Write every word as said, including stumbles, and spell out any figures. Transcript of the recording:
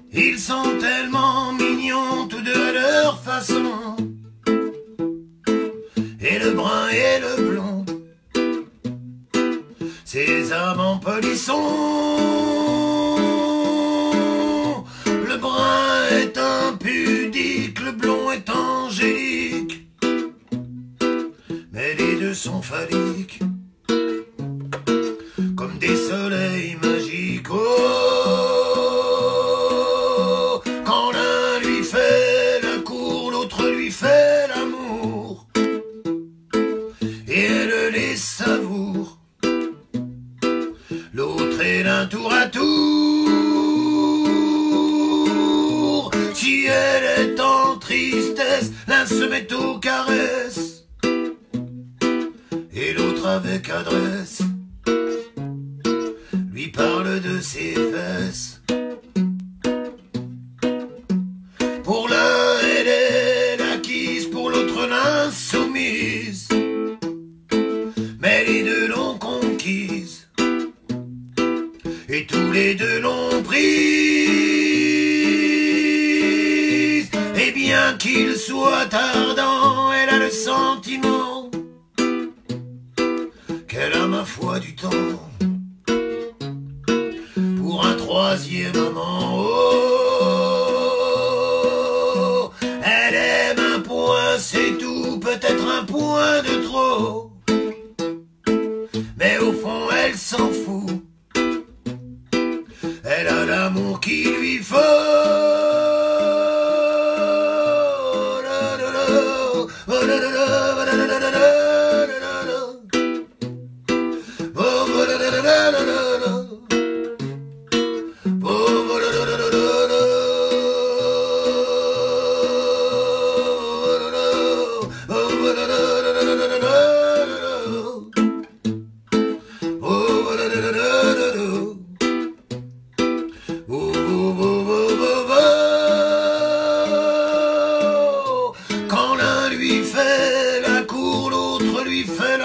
Ils sont tellement mignons, tous deux à leur façon. Et le brun et le blond, ces amants polissons. Le brun est impudique, le blond est angélique, mais les deux sont phalliques, comme des soleils magiques. Oh, quand l'un lui fait la cour, l'autre lui fait l'amour, et elle les savoure. L'autre est d'un tour à tour. Si elle est en tristesse, l'un se met aux caresses, et l'autre avec adresse lui parle de ses fesses. Pour l'un elle est l'acquise, pour l'autre l'insoumise, mais les deux l'ont conquise, et tous les deux l'ont prise. Et bien qu'il soit ardent, elle a le sentiment qu'elle a ma foi du temps pour un troisième amant. Oh, elle aime un point, c'est tout, peut-être un point de trop, mais au fond elle s'en fout. Elle a l'amour qu'il lui faut. Quand l'un lui fait la cour, l'autre lui fait